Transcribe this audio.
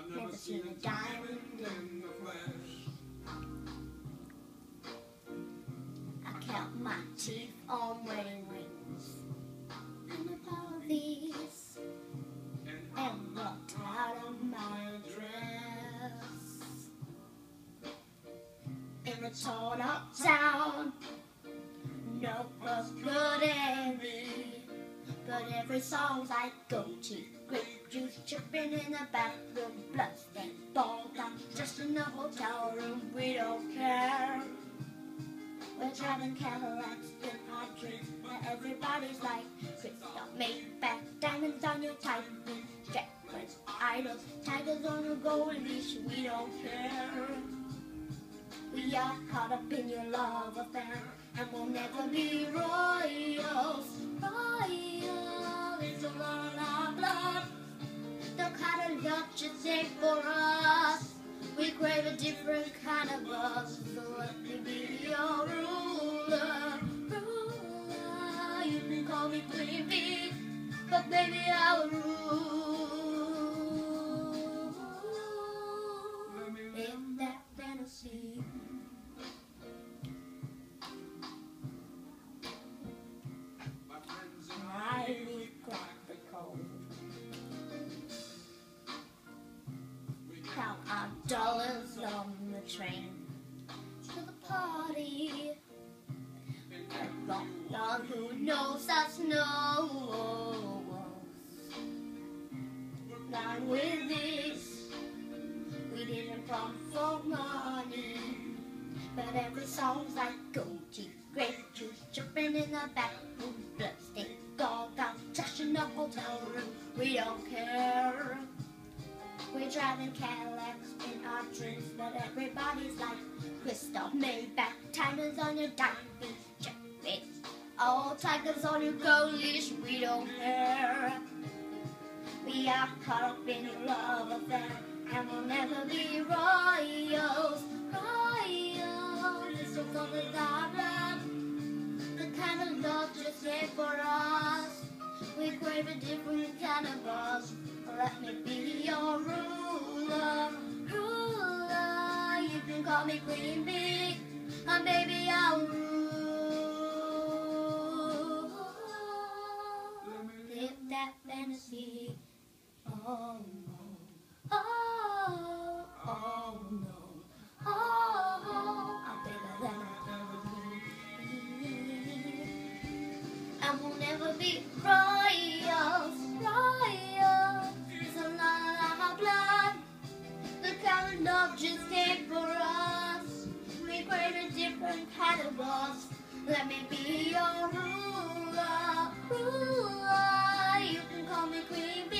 never seen a diamond in the flesh. I count my teeth on wedding rings and a pile of these, and walked out of my dress in a torn up town. No was good in me, but every song's I go to. Grape juice dripping in the bathroom, bloodstained ball down just in the hotel room. We don't care. We're driving Cadillacs in our dreams, but everybody's like crystal made back, diamonds on your tight jackets, idols, tigers on a gold leash. We don't care. We are caught up in your love affair, and we'll never be royals. Royals is all on our blood. The kind of love just ain't for us. We crave a different kind of buzz. So let me be your ruler. Ruler, you can call me Queen Bee, but baby I'll rule. In that fantasy. I crack the code. Count our dollars on the train to the party. And none who knows us knows. Not with this, we didn't come for money, but every song's like gold teeth, grape juice dripping in the bathroom, bloodstained gold down, trash in the hotel room. We don't care. We're driving Cadillacs in our dreams, but everybody's like crystal made back, diamonds on your diamond jackets, all tigers on your gold leash. We don't care. We are caught up in your love affair, and we'll never be royals. Royals, it's so cold as our blood. The kind of love just made for us. We crave a different kind of buzz. Let me be your ruler. Ruler, you can call me Queen Bee, and baby I'll rule. Live that fantasy. Oh no, oh, oh no, oh, I'm bigger than I've ever been. And we'll never be royals, royals. It's a lot of our blood. The kind of love just came for us. We crave a different kind of buzz. Let me be your ruler, ruler. You can call me Queen